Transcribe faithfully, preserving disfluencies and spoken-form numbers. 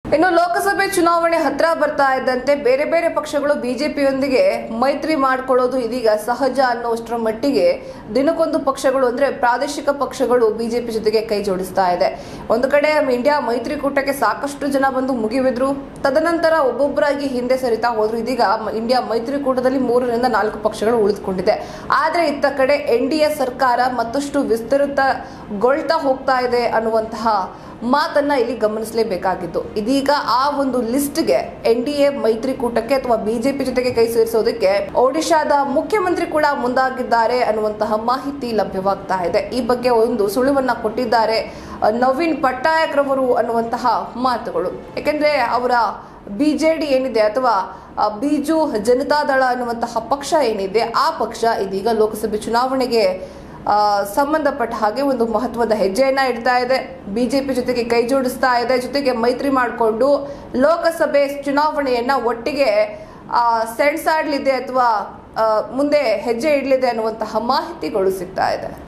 ಇನ್ನು ಲೋಕಸಭೆ ಚುನಾವಣೆ ಹತ್ರ ಬರ್ತಾ ಇದ್ದಂತೆ ಬೇರೆ ಬೇರೆ ಪಕ್ಷಗಳು ಬಿಜೆಪಿಯೊಂದಿಗೆ ಮೈತ್ರಿ ಮಾಡಿಕೊಳ್ಳೋದು ಇದೀಗ ಸಹಜ ಅನ್ನುವಷ್ಟರ ಮಟ್ಟಿಗೆ ದಿನಕ್ಕೊಂದು ಪಕ್ಷಗಳು ಅಂದ್ರೆ ಪ್ರಾದೇಶಿಕ ಪಕ್ಷಗಳು ಬಿಜೆಪಿ ಜೊತೆಗೆ ಕೈ ಜೋಡಿಸ್ತಾ ಇದೆ. ಒಂದು ಕಡೆ ಇಂಡಿಯಾ ಮೈತ್ರಿಕೂಟಕ್ಕೆ ಸಾಕಷ್ಟು ಜನ ಬಂದು ಮುಗಿಬಿದ್ರು, ತದನಂತರ ಒಬ್ಬೊಬ್ಬರಾಗಿ ಹಿಂದೆ ಸರಿತಾ ಹೋದ್ರು. ಇದೀಗ ಇಂಡಿಯಾ ಮೈತ್ರಿಕೂಟದಲ್ಲಿ ಮೂರರಿಂದ ನಾಲ್ಕು ಪಕ್ಷಗಳು ಉಳಿದುಕೊಂಡಿದೆ. ಆದ್ರೆ ಇತ್ತ ಕಡೆ ಎನ್ ಡಿ ಎ ಸರ್ಕಾರ ಮತ್ತಷ್ಟು ವಿಸ್ತೃತಗೊಳ್ತಾ ಹೋಗ್ತಾ ಇದೆ ಅನ್ನುವಂತಹ ಮಾತನ್ನ ಇಲ್ಲಿ ಗಮನಿಸಲೇಬೇಕಾಗಿತ್ತು. ಇದೀಗ ಆ ಒಂದು ಲಿಸ್ಟ್ಗೆ ಎನ್ ಡಿ ಎ ಮೈತ್ರಿಕೂಟಕ್ಕೆ ಅಥವಾ ಬಿಜೆಪಿ ಜೊತೆಗೆ ಕೈ ಸೇರಿಸೋದಕ್ಕೆ ಒಡಿಶಾದ ಮುಖ್ಯಮಂತ್ರಿ ಕೂಡ ಮುಂದಾಗಿದ್ದಾರೆ ಅನ್ನುವಂತಹ ಮಾಹಿತಿ ಲಭ್ಯವಾಗ್ತಾ ಇದೆ. ಈ ಬಗ್ಗೆ ಒಂದು ಸುಳಿವನ್ನ ಕೊಟ್ಟಿದ್ದಾರೆ ನವೀನ್ ಪಟ್ನಾಯಕ್ ರವರು ಅನ್ನುವಂತಹ ಮಾತುಗಳು. ಯಾಕೆಂದ್ರೆ ಅವರ ಬಿಜೆಡಿ ಏನಿದೆ ಅಥವಾ ಬಿಜು ಜನತಾದಳ ಅನ್ನುವಂತಹ ಪಕ್ಷ ಏನಿದೆ ಆ ಪಕ್ಷ ಇದೀಗ ಲೋಕಸಭೆ ಚುನಾವಣೆಗೆ ಸಂಬಂಧಪಟ್ಟ ಹಾಗೆ ಒಂದು ಮಹತ್ವದ ಹೆಜ್ಜೆಯನ್ನ ಇಡ್ತಾ ಇದೆ. ಬಿಜೆಪಿ ಜೊತೆಗೆ ಕೈ ಜೋಡಿಸ್ತಾ ಇದೆ, ಜೊತೆಗೆ ಮೈತ್ರಿ ಮಾಡಿಕೊಂಡು ಲೋಕಸಭೆ ಚುನಾವಣೆಯನ್ನ ಒಟ್ಟಿಗೆ ಸೆಣಸಾಡಲಿದೆ ಅಥವಾ ಮುಂದೆ ಹೆಜ್ಜೆ ಇಡಲಿದೆ ಅನ್ನುವಂತಹ ಮಾಹಿತಿಗಳು ಸಿಗ್ತಾ ಇದೆ.